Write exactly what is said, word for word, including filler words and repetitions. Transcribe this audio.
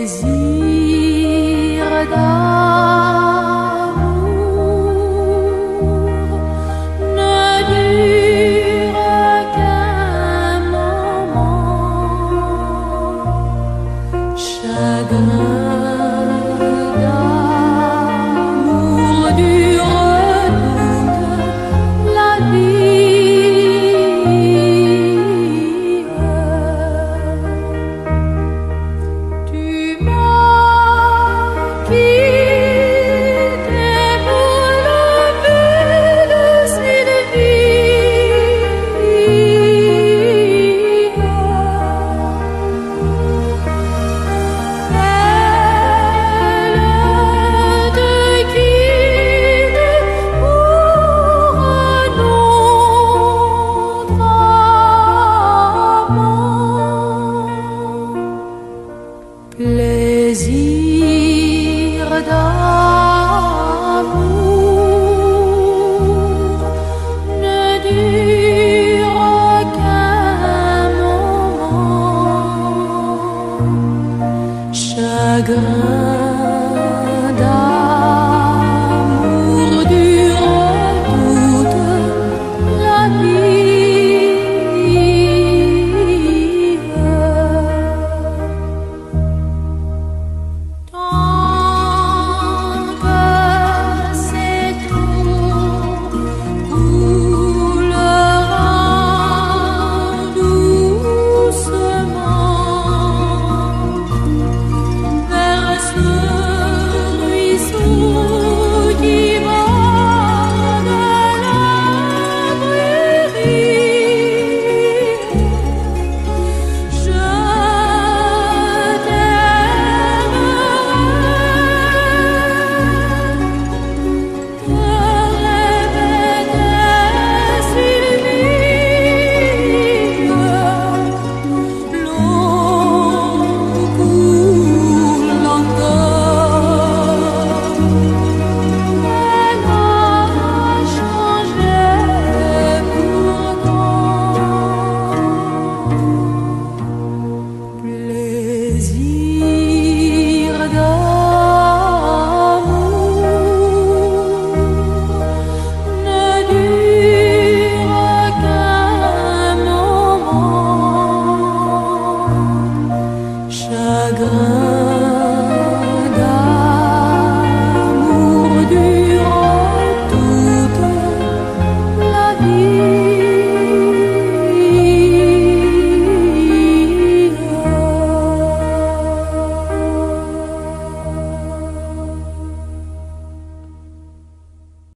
Plaisir d'amour ne dure qu'un moment, chagrin d'amour dure toute la vie. Tu m'as quitté pour le but de cette vie. Elle te quitte pour un autre amant. Plaisir d'amour ne dure qu'un moment, chagrin